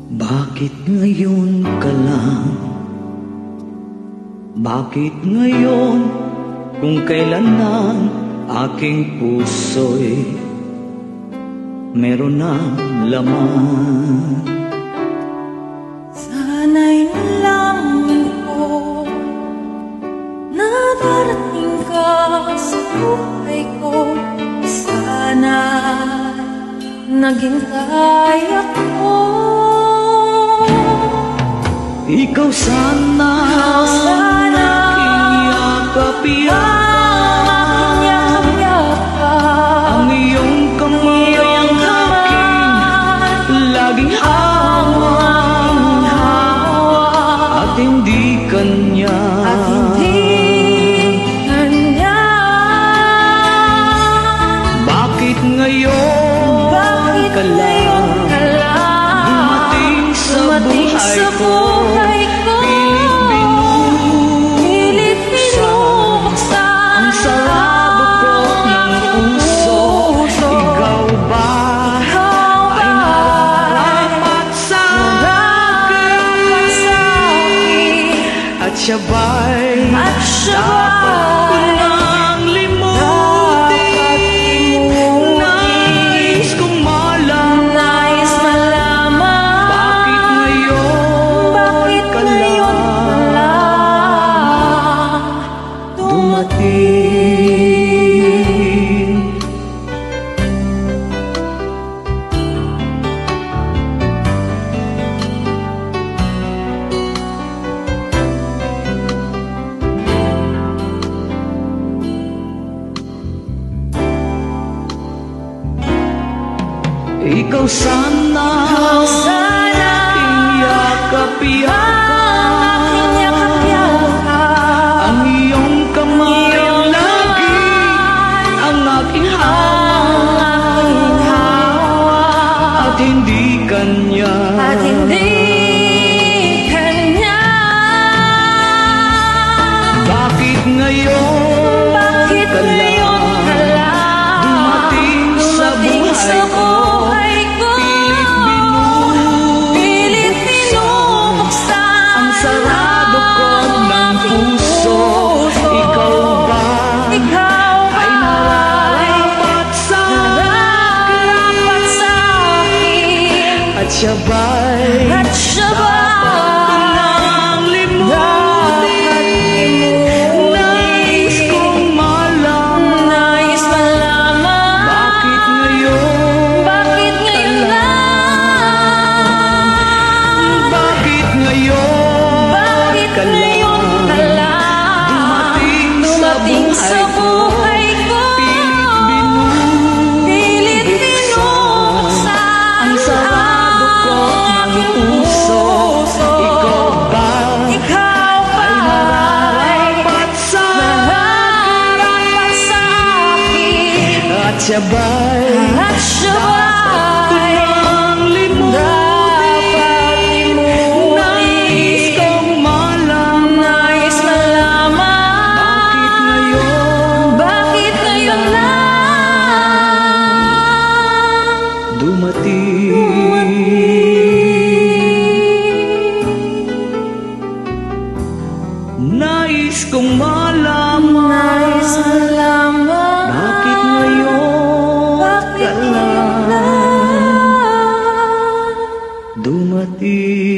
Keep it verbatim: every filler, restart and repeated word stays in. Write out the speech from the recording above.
Bakit ngayon ka lang? Bakit ngayon kung kailan ng aking puso'y meron ng laman? Sana'y nalaman ko na darating ka sa buhay ko. Sana'y naghintay ako. Ikaw sana, Ikaw sana aking yakap-yakap, ang iyong kamay ang aking laging hawak, at hindi kanya, at hindi kanya. Bakit ngayon Bakit ka ngayon lang ka lang dumating sa dumating buhay sa ko? buhay ko? Pilit binubuksan ang sarado ko ng puso. Ikaw ba ay nararapat sa akin? At siya ba'y At siya dapat ko ba'y nang limutin? Nais kong malaman, nais malaman. bakit ngayon Bakit ka ngayon ka lang lang dumating? Ikaw sana, Ikaw sana aking yakap-yakap, aking yakap-yakap, ang iyong kamay ang lagi ang aking hawak, at hindi kanya, at hindi kanya. Bakit ngayon Bakit ka ngayon ka lang lang dumating sa dumating sa buhay ko? buhay ko? Pilit binubuksan ang sarado ko ng puso. Ikaw ba Ikaw ay nararapat sa nararapat sa akin? At siya ba'y At siya dapat ko nang limutin? Nais kong malaman, Nais malaman. bakit ngayon Bakit ngayon lang? Bakit ngayon Bakit ka ngayon ka lang lang dumating sa buhay ko? Pilit binubuksan ang sarado ko ng puso. Ikaw ba Ikaw ay nararapat sa nararapat sa akin? At siya ba'y At siya dapat ko ba'y nang dapat limutin? Nais kong malaman, Nais malaman. bakit ngayon Bakit ngayon lang dumating? Nais kong malaman, Nais malaman. bakit ngayon Bakit ka ngayon lang lang dumating?